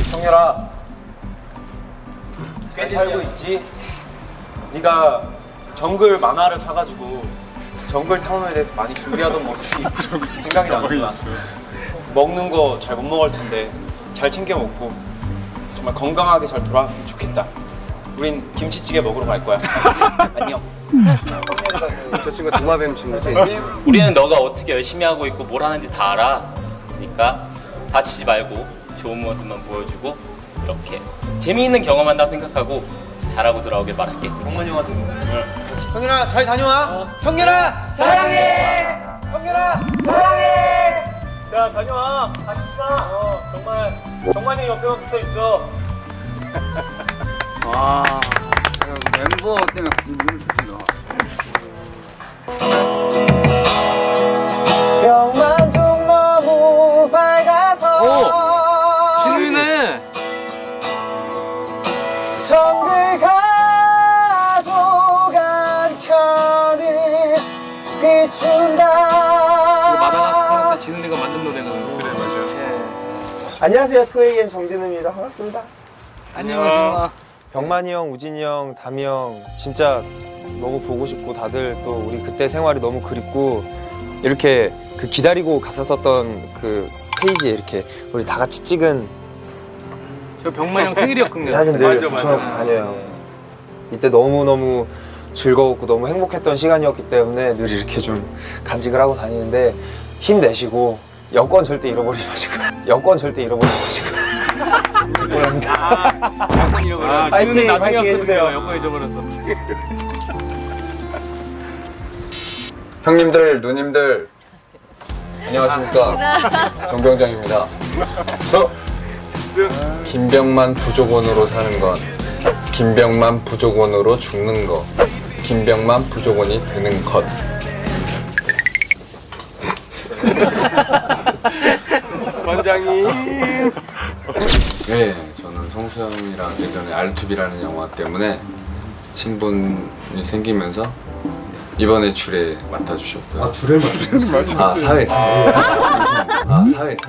성렬아, 잘 살고 있지? 네가 정글 만화를 사가지고 정글 탐험에 대해서 많이 준비하던 모습이 생각이 나는구나. 먹는 거 잘 못 먹을 텐데 잘 챙겨 먹고 정말 건강하게 잘 돌아왔으면 좋겠다. 우린 김치찌개 먹으러 갈 거야. 안녕. 저 친구가 도마뱀 친구지? 우리는 너가 어떻게 열심히 하고 있고 뭘 하는지 다 알아. 그러니까 다치지 말고 좋은 모습만 보여주고 이렇게 재미있는 경험한다고 생각하고 잘하고 돌아오길 바랄게. 동만이 형한테. 성렬아 잘 다녀와. 성렬아 사랑해. 성렬아 사랑해. 야 다녀와. 같이 가. 정말 정만이 옆에만 붙어 있어. 와, 멤버 때문에 눈을 주신다. 병만종 너무 밝아서 신우이네. 정글 가져간 편을 비춘다. 마다가스카르 때 진우이가 만든 노래는. 그래 맞아. 안녕하세요, 2AM 정진우입니다. 반갑습니다. 안녕. 병만이 형, 우진이 형, 담이 형 진짜 너무 보고 싶고 다들 또 우리 그때 생활이 너무 그립고 이렇게 그 기다리고 갔었던 그 페이지에 이렇게 우리 다 같이 찍은 저 병만 형 생일이었군요. 사진 늘 맞아, 붙여놓고 맞아. 다녀요. 이때 너무너무 즐거웠고 너무 행복했던 시간이었기 때문에 늘 이렇게 좀 간직을 하고 다니는데 힘내시고 여권 절대 잃어버리지 마시고 여권 절대 잃어버리지 마시고 죄송합니다. 여권 잃어버려. 파이팅, 나중에 파이팅 해주세요. 여권 잊어버렸어. 형님들, 누님들 안녕하십니까. 정병장입니다. 그래서 김병만 부족원으로 사는 건 김병만 부족원으로 죽는 거, 김병만 부족원이 되는 것. 원장님. 네, 저는 성수 형이랑 예전에 R2B라는 영화 때문에 친분이 생기면서 이번에 주례 맡아주셨고요. 아, 주례 맡으셨어요? 아, 사회사. 아, 사회사.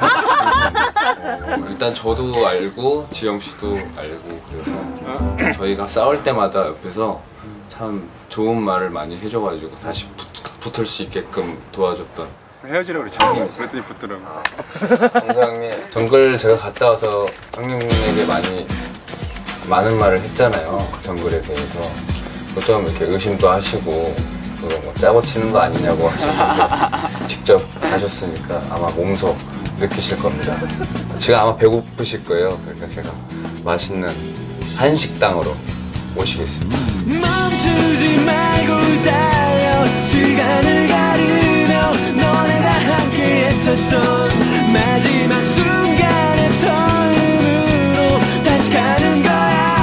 일단 저도 알고 지영 씨도 알고 그래서 저희가 싸울 때마다 옆에서 참 좋은 말을 많이 해줘가지고 다시 붙을 수 있게끔 도와줬던 헤어지라고 그랬지. 그랬더니 붙더라고. 감사합니다. 정글 제가 갔다 와서 형님에게 많은 말을 했잖아요. 정글에 대해서. 좀 이렇게 의심도 하시고 그거 뭐 짜고 치는 거 아니냐고 하시는데 직접 가셨으니까 아마 몸소 느끼실 겁니다. 지금 아마 배고프실 거예요. 그러니까 제가 맛있는 한식당으로 모시겠습니다. 멈추지 말고 달려 시간을 가르며 너네가 함께 했었던 마지막 순간의 처음으로 다시 가는 거야.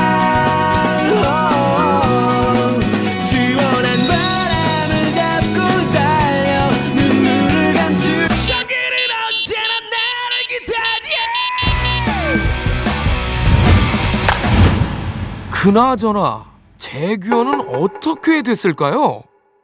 시원한 바람을 잡고 달려 눈물을 감추 저기는 언제나 나를 기다려. 그나저나 재규어는 어떻게 됐을까요?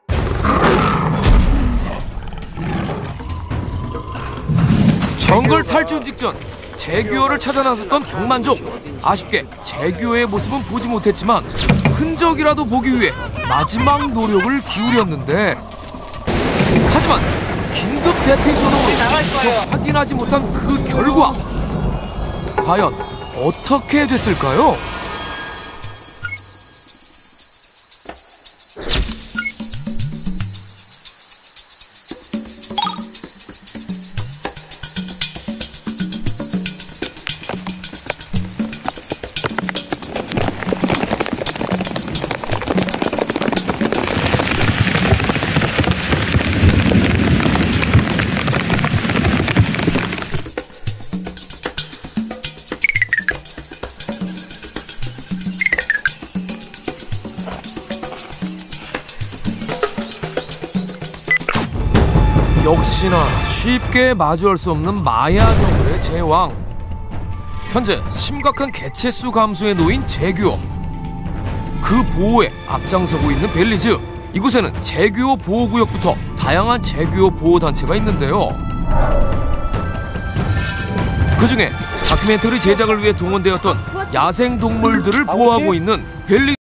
정글 탈출 직전 재규어를 찾아 나섰던 병만종. 아쉽게 재규어의 모습은 보지 못했지만 흔적이라도 보기 위해 마지막 노력을 기울였는데 하지만 긴급 대피 선언으로 미처 확인하지 못한 그 결과 과연 어떻게 됐을까요? 역시나 쉽게 마주할 수 없는 마야 정글의 제왕. 현재 심각한 개체수 감소에 놓인 재규어. 그 보호에 앞장서고 있는 벨리즈. 이곳에는 재규어 보호구역부터 다양한 재규어 보호단체가 있는데요. 그중에 다큐멘터리 제작을 위해 동원되었던 야생 동물들을 보호하고 있는 벨리